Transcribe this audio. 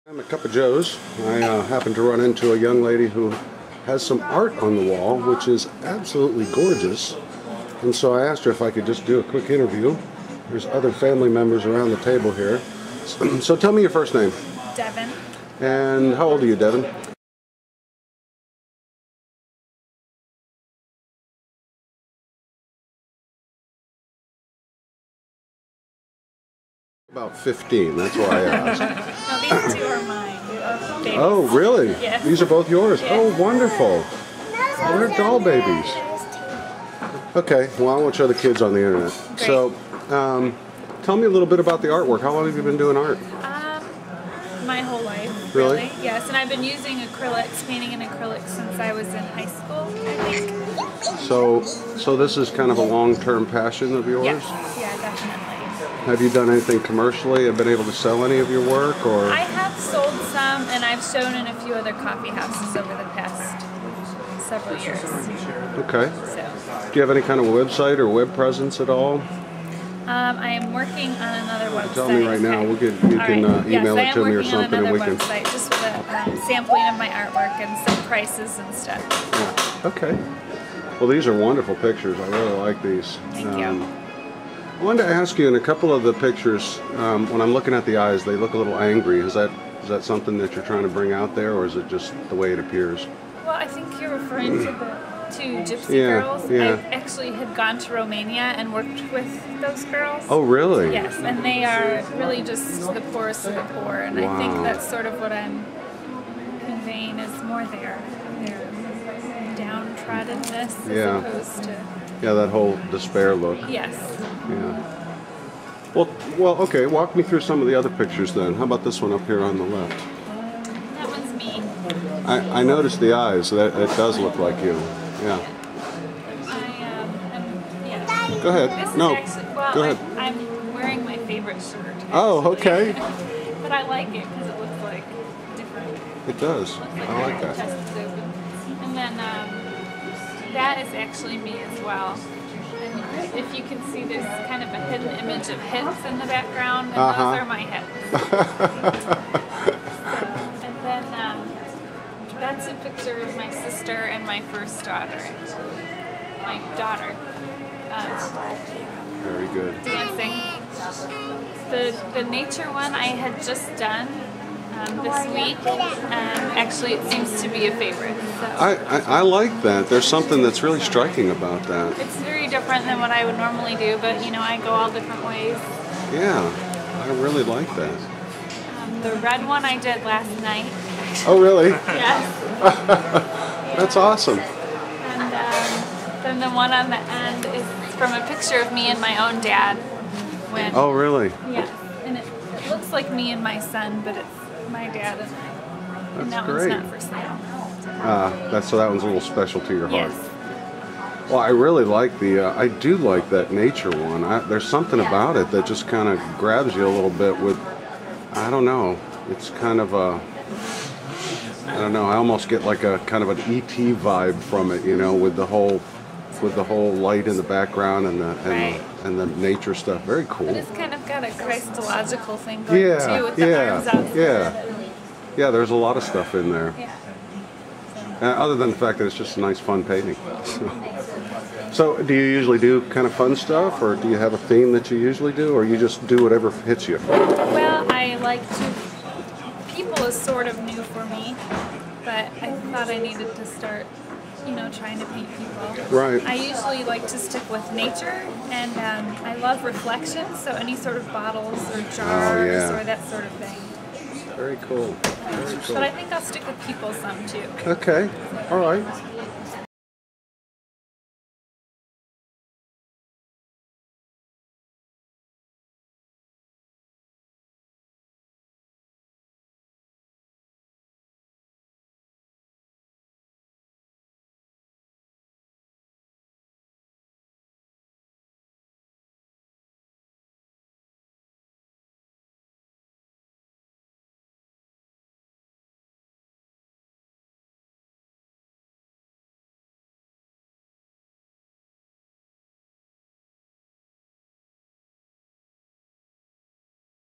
I'm a cup of joes. I happened to run into a young lady who has some art on the wall, which is absolutely gorgeous. And so I asked her if I could just do a quick interview. There's other family members around the table here. So tell me your first name. Devon. And how old are you, Devon? About 15, that's why I asked. No, these two are mine. Babies. Oh, really? Yes. These are both yours? Yes. Oh, wonderful. They're doll babies. Okay, well, I won't show the kids on the internet. Great. So, tell me a little bit about the artwork. How long have you been doing art? My whole life, Really? Yes, and I've been using acrylics, painting in acrylics since I was in high school, I think. So this is kind of a long-term passion of yours? Yes, yeah, definitely. Have you done anything commercially? Have been able to sell any of your work, or? I have sold some, and I've shown in a few other coffee houses over the past several years. Okay. So, Do you have any kind of website or web presence at all? I am working on another website. Tell me right now. You can email it to me or something, and we can. Website just with a sampling of my artwork and some prices and stuff. Yeah. Okay. Well, these are wonderful pictures. I really like these. Thank you. I wanted to ask you, in a couple of the pictures, when I'm looking at the eyes, they look a little angry. Is that something that you're trying to bring out there, or is it just the way it appears? Well, I think you're referring to the two gypsy Yeah, girls. yeah. I actually had gone to Romania and worked with those girls. Oh, really? Yes, and they are really just the poorest of the poor, and I think Wow. that's sort of what I'm conveying is more their downtroddenness Yeah. as opposed to... Yeah, that whole despair look. Yes. Yeah. Well, okay. Walk me through some of the other pictures then. How about this one up here on the left? That one's me. I noticed the eyes. That it does look like you. Yeah. Yeah. Go ahead. This is No. actually, well, Go ahead. I'm wearing my favorite shirt. Oh, okay. But I like it because it looks like different. It does. Looks like I like my that. chest is open. And then that is actually me as well. And if you can see, there's kind of a hidden image of hips in the background, and those are my hips. And then that's a picture of my sister and my first daughter. My daughter. Very good. Dancing. The nature one I had just done this week, and actually it seems to be a favorite. So I like that. There's something that's really striking about that. it's very different than what I would normally do, but you know, I go all different ways. Yeah, I really like that. The red one I did last night. Oh, really? Yes. That's awesome. And then the one on the end is from a picture of me and my own dad. When, Oh, really? yes. And it looks like me and my son, but it's my dad and I. And that great. one's not for sale. So that one's a little special to your heart. Yes. Well, I really like I do like that nature one. There's something about it that just kind of grabs you a little bit with, I don't know, it's kind of I don't know, I almost get like a kind of an E.T. vibe from it, you know, with the whole light in the background and the nature stuff. Very cool. But it's kind of got a Christological thing going too, with the arms outside. Yeah, there's a lot of stuff in there. Yeah. Other than the fact that it's just a nice, fun painting. So, do you usually do kind of fun stuff, or do you have a theme that you usually do, or you just do whatever hits you? Well, I like to... People is sort of new for me, but I thought I needed to start, trying to paint people. Right. I usually like to stick with nature, and I love reflections, so any sort of bottles or jars or that sort of thing. Very cool. Very cool. But I think I'll stick with people some too. Okay. All right.